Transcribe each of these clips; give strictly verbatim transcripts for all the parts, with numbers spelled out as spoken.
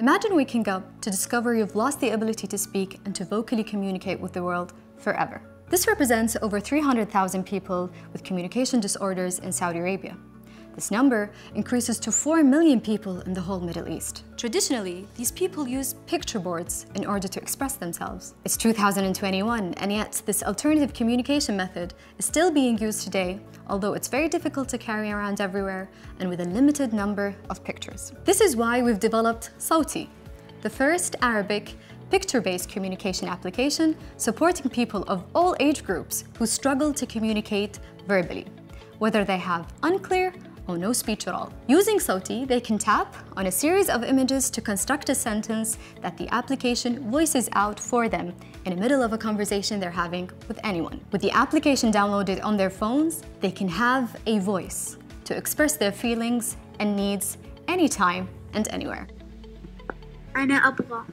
Imagine waking up to discover you've lost the ability to speak and to vocally communicate with the world forever. This represents over three hundred thousand people with communication disorders in Saudi Arabia. This number increases to four million people in the whole Middle East. Traditionally, these people use picture boards in order to express themselves. It's two thousand twenty-one, and yet this alternative communication method is still being used today, although it's very difficult to carry around everywhere and with a limited number of pictures. This is why we've developed Sawty, the first Arabic picture-based communication application supporting people of all age groups who struggle to communicate verbally, whether they have unclear or no speech at all. Using Sawty, they can tap on a series of images to construct a sentence that the application voices out for them in the middle of a conversation they're having with anyone. With the application downloaded on their phones, they can have a voice to express their feelings and needs anytime and anywhere. أنا أبغى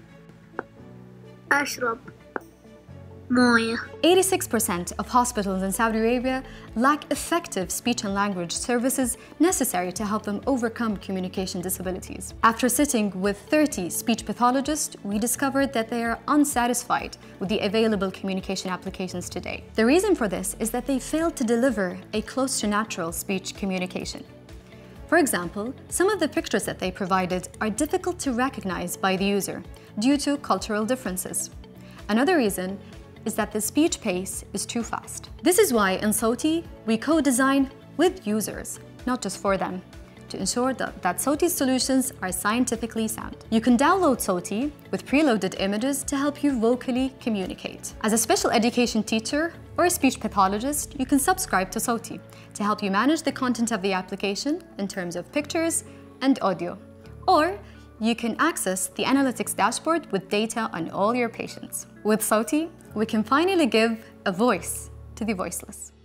أشرب موية. eighty-six percent of hospitals in Saudi Arabia lack effective speech and language services necessary to help them overcome communication disabilities. After sitting with thirty speech pathologists, we discovered that they are unsatisfied with the available communication applications today. The reason for this is that they failed to deliver a close to natural speech communication. For example, some of the pictures that they provided are difficult to recognize by the user due to cultural differences. Another reason is that the speech pace is too fast. This is why in Sawty, we co-design with users, not just for them, to ensure that, that Sawty's solutions are scientifically sound. You can download Sawty with preloaded images to help you vocally communicate. As a special education teacher or a speech pathologist, you can subscribe to Sawty to help you manage the content of the application in terms of pictures and audio. Or you can access the analytics dashboard with data on all your patients. With Sawty, we can finally give a voice to the voiceless.